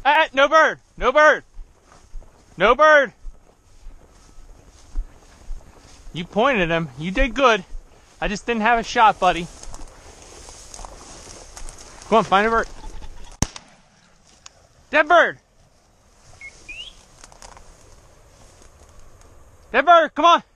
No bird! No bird! No bird! You pointed him. You did good. I just didn't have a shot, buddy. Come on, find a bird. Dead bird! Dead bird, come on!